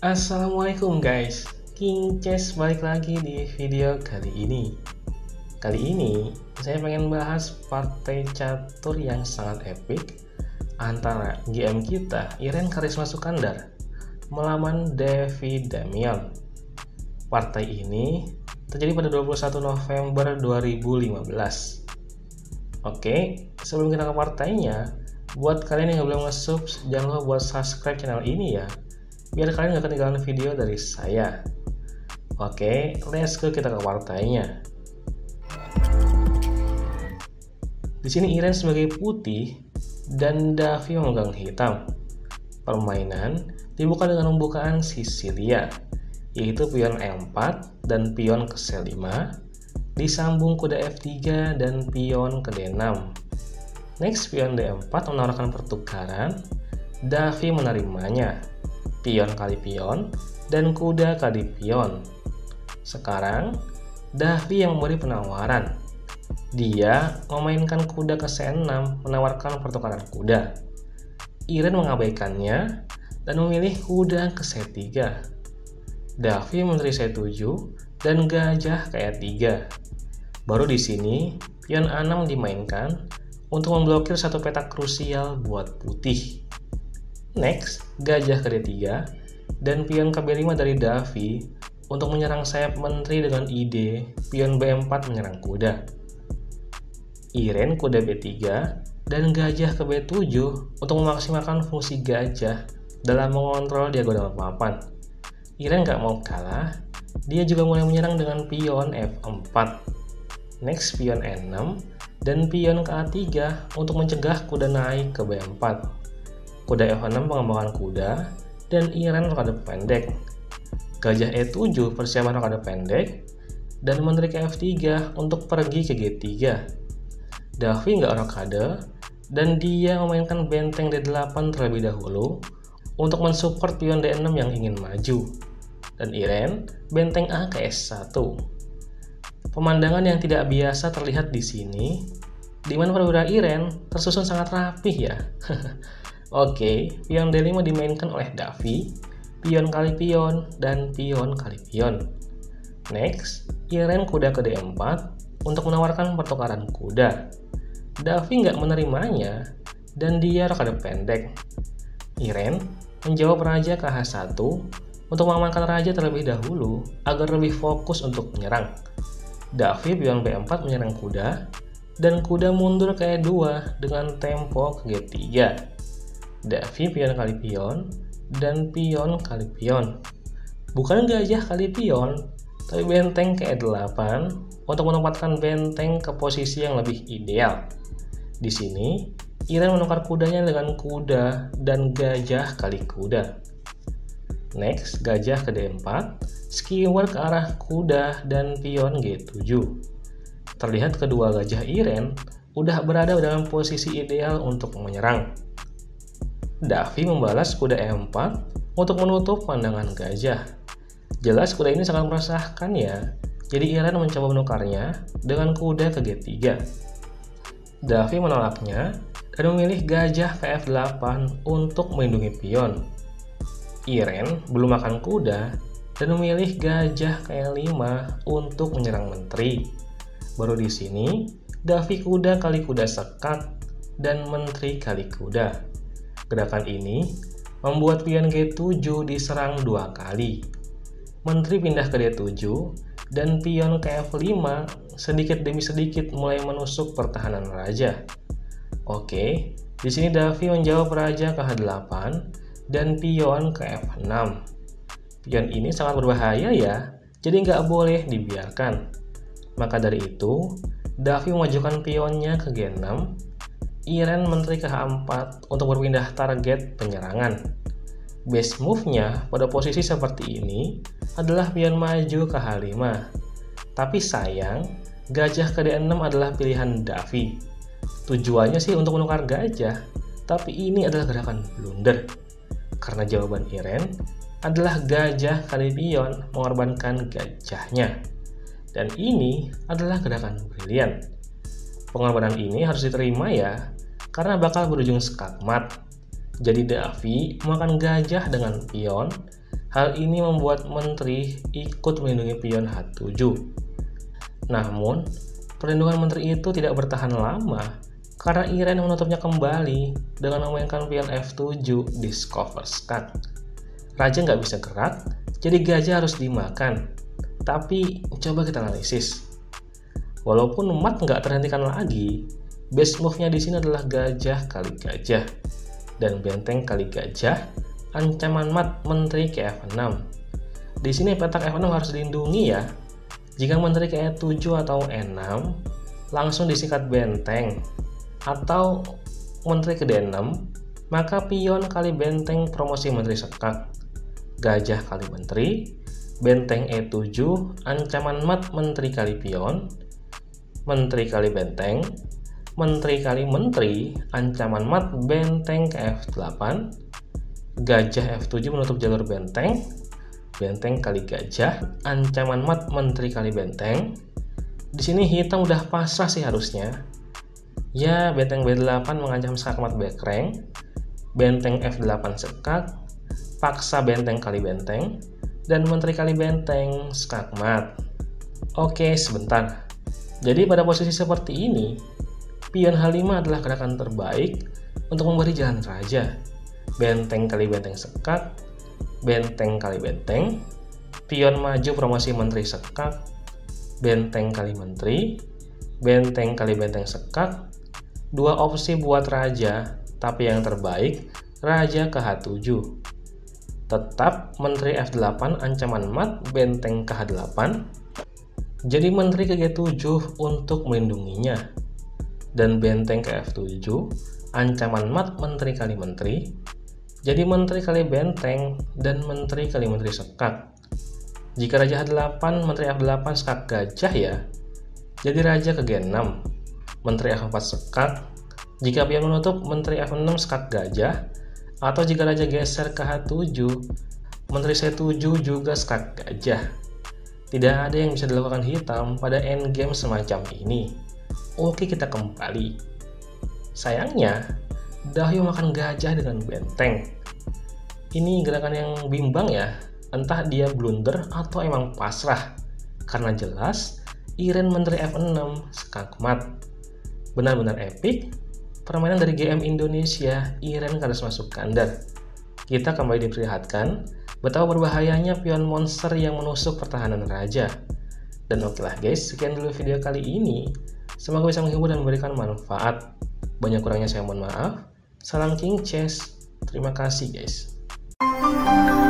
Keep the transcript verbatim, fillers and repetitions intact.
Assalamualaikum guys, King Chess balik lagi di video kali ini. Kali ini saya pengen bahas partai catur yang sangat epik antara G M kita Irene Karisma Sukandar melawan Devi Damian. Partai ini terjadi pada dua puluh satu November dua ribu lima belas. Oke, sebelum kita ke partainya, buat kalian yang belum nge-sub, jangan lupa buat subscribe channel ini ya, biar kalian gak ketinggalan video dari saya. Oke, let's go, kita ke partainya. Di sini Irene sebagai putih dan Davi memegang hitam. Permainan dibuka dengan pembukaan Sisilia, yaitu pion E empat dan pion ke C lima, disambung kuda F tiga dan pion ke D enam. Next, pion D empat menawarkan pertukaran, Davi menerimanya, pion kali pion dan kuda kali pion. Sekarang Davi yang memberi penawaran. Dia memainkan kuda ke C enam menawarkan pertukaran kuda. Irene mengabaikannya dan memilih kuda ke C tiga. Davi menteri C tujuh dan gajah ke E tiga. Baru di sini pion A enam dimainkan untuk memblokir satu peta krusial buat putih. Next, gajah ke D tiga dan pion ke B lima dari Davi untuk menyerang sayap menteri dengan ide pion B empat menyerang kuda. Irene kuda B tiga dan gajah ke B tujuh untuk memaksimalkan fungsi gajah dalam mengontrol diagonal papan. Irene gak mau kalah, dia juga mulai menyerang dengan pion F empat. Next, pion E enam dan pion ke A tiga untuk mencegah kuda naik ke B empat. Kuda F enam pengembangan kuda dan Irene rokade pendek. Gajah E tujuh persiapan rokade pendek dan menteri ke F tiga untuk pergi ke G tiga. Davi nggak rokade dan dia memainkan benteng D delapan terlebih dahulu untuk mensupport pion D enam yang ingin maju. Dan Irene benteng A ke S satu. Pemandangan yang tidak biasa terlihat di sini, di mana perwira Irene tersusun sangat rapih ya. Oke, pion D lima dimainkan oleh Davi, pion kali pion, dan pion kali pion. Next, Irene kuda ke D empat untuk menawarkan pertukaran kuda. Davi nggak menerimanya, dan dia rokade pendek. Irene menjawab raja ke H satu untuk mengamankan raja terlebih dahulu agar lebih fokus untuk menyerang. Davi pion B empat menyerang kuda, dan kuda mundur ke E dua dengan tempo ke G tiga. Davi pion kali pion dan pion kali pion. Bukan gajah kali pion, tapi benteng ke E delapan untuk menempatkan benteng ke posisi yang lebih ideal. Di sini, Irene menukar kudanya dengan kuda dan gajah kali kuda. Next, gajah ke D empat, skewer ke arah kuda dan pion G tujuh. Terlihat kedua gajah Irene udah berada dalam posisi ideal untuk menyerang. Davi membalas kuda E empat untuk menutup pandangan gajah. Jelas kuda ini sangat meresahkan ya, jadi Irene mencoba menukarnya dengan kuda ke G tiga. Davi menolaknya dan memilih gajah ke F delapan untuk melindungi pion. Irene belum makan kuda dan memilih gajah ke E lima untuk menyerang menteri. Baru di sini, Davi kuda kali kuda sekat dan menteri kali kuda. Gerakan ini membuat pion G tujuh diserang dua kali. Menteri pindah ke D tujuh dan pion ke F lima sedikit demi sedikit mulai menusuk pertahanan raja. Oke, di sini Davi menjawab raja ke H delapan dan pion ke F enam. Pion ini sangat berbahaya ya, jadi nggak boleh dibiarkan. Maka dari itu, Davi memajukan pionnya ke G enam, Irene menteri ke H empat untuk berpindah target penyerangan. Base move-nya pada posisi seperti ini adalah pion maju ke H lima. Tapi sayang, gajah ke D enam adalah pilihan Davi. Tujuannya sih untuk menukar gajah, tapi ini adalah gerakan blunder. Karena jawaban Irene adalah gajah kali pion mengorbankan gajahnya. Dan ini adalah gerakan brilian. Pengorbanan ini harus diterima ya, karena bakal berujung skakmat. Jadi Davi memakan gajah dengan pion, Hal ini membuat menteri ikut melindungi pion H tujuh. Namun, perlindungan menteri itu tidak bertahan lama karena Iren menutupnya kembali dengan memainkan pion F tujuh di discover skak. Raja nggak bisa gerak, jadi gajah harus dimakan. Tapi coba kita analisis. Walaupun mat nggak terhentikan lagi, base move-nya di sini adalah gajah kali gajah dan benteng kali gajah. Ancaman mat menteri ke F enam. Di sini petak F enam harus dilindungi ya. Jika menteri ke E tujuh atau E enam, langsung disikat benteng. Atau menteri ke D enam, maka pion kali benteng promosi menteri sekak. Gajah kali menteri, benteng E tujuh, ancaman mat menteri kali pion, menteri kali benteng, menteri kali menteri, ancaman mat benteng ke F delapan, gajah F tujuh menutup jalur benteng, benteng kali gajah, ancaman mat menteri kali benteng. Di sini hitam udah pasrah sih harusnya. Ya, benteng B delapan mengancam skak mat back rank, benteng F delapan sekak, paksa benteng kali benteng, dan menteri kali benteng skak mat. Oke, sebentar. Jadi pada posisi seperti ini, pion H lima adalah gerakan terbaik untuk memberi jalan raja. Benteng kali benteng sekak, benteng kali benteng, pion maju promosi menteri sekak, benteng kali menteri, benteng kali benteng sekak. Dua opsi buat raja, tapi yang terbaik raja ke H tujuh. Tetap menteri F delapan ancaman mat benteng ke H delapan. Jadi menteri ke G tujuh untuk melindunginya. Dan benteng ke F tujuh, ancaman mat menteri kali menteri. Jadi menteri kali benteng dan menteri kali menteri sekak. Jika raja H delapan, menteri F delapan sekak gajah ya. Jadi raja ke G enam, menteri F empat sekak. Jika pion menutup, menteri F enam sekak gajah. Atau jika raja geser ke H tujuh, menteri C tujuh juga sekak gajah. Tidak ada yang bisa dilakukan hitam pada endgame semacam ini. Oke, kita kembali. Sayangnya, Dahyo makan gajah dengan benteng. Ini gerakan yang bimbang ya. Entah dia blunder atau emang pasrah. Karena jelas, Iren menteri F enam skak mat. Benar-benar epic. Permainan dari G M Indonesia, Iren harus masuk kandar. Kita kembali diperlihatkan betapa berbahayanya pion monster yang menusuk pertahanan raja. Dan oke lah guys, sekian dulu video kali ini. Semoga bisa menghibur dan memberikan manfaat. Banyak kurangnya saya mohon maaf. Salam King Chess. Terima kasih guys.